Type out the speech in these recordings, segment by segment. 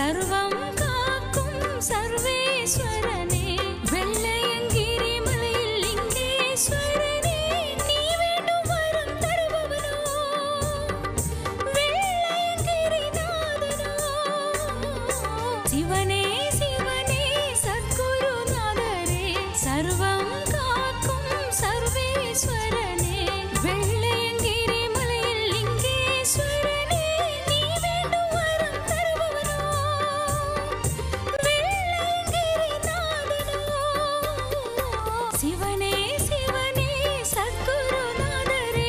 சர்வம் காக்கும் சர்வேஸ்வரனே வெள்ளையங்கிரி மலையில் லிங்கேஸ்வரனே நீ வேண்டும் வரம் தருபவனோ வெள்ளையங்கிரி நாதனோ சிவனே சிவனே சத்குருநாதரே சர்வம் காக்கும் சர்வேஸ்வரனே வெள்ளையங்கிரி மலையில் லிங்கேஸ்வரனே நீ வேண்டும் வரம் தருபவனோ வெள்ளையங்கிரி நாதனோ சிவனே சிவனே சத்குருநாதரே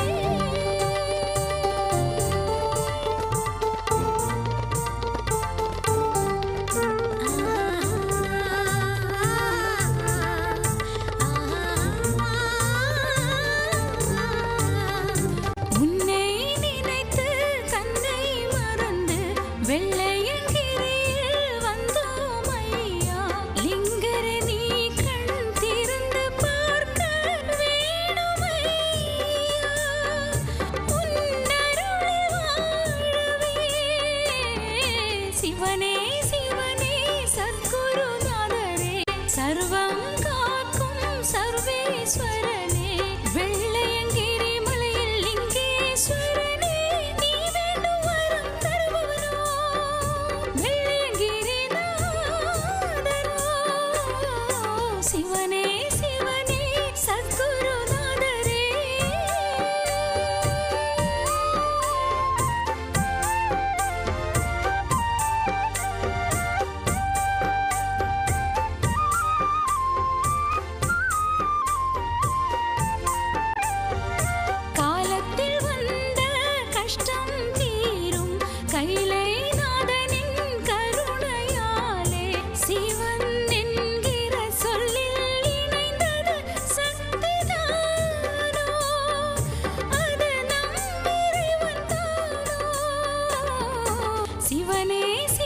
உன்னை நினைத்து தன்னை மறந்து வெள்ளையங்கிரியில் வந்தோம் ஐயா லிங்கரே நீ கண் திறந்து பார்க்க வேணும் ஐயா உன் அருளில் வாழவே சிவனே சிவனே சத்குருநாதரே சர்வம் காக்கும் சர்வேஸ்வரனே வெள்ளையங்கிரி மலையில் லிங்கேஸ்வரனே நீ வேண்டும் வரம் தருபவனோ வெள்ளையங்கிரி நாதனோ சிவனே சிவனே சத்குருநாதரே காலத்தில் வந்த கஷ்டம் தீரும் கைலைநாதனின் கருணையாலே சிவன் என்கிற சொல்லில் இணைந்தது சக்திதானோ அது நம் இறைவன் தானோ சிவனே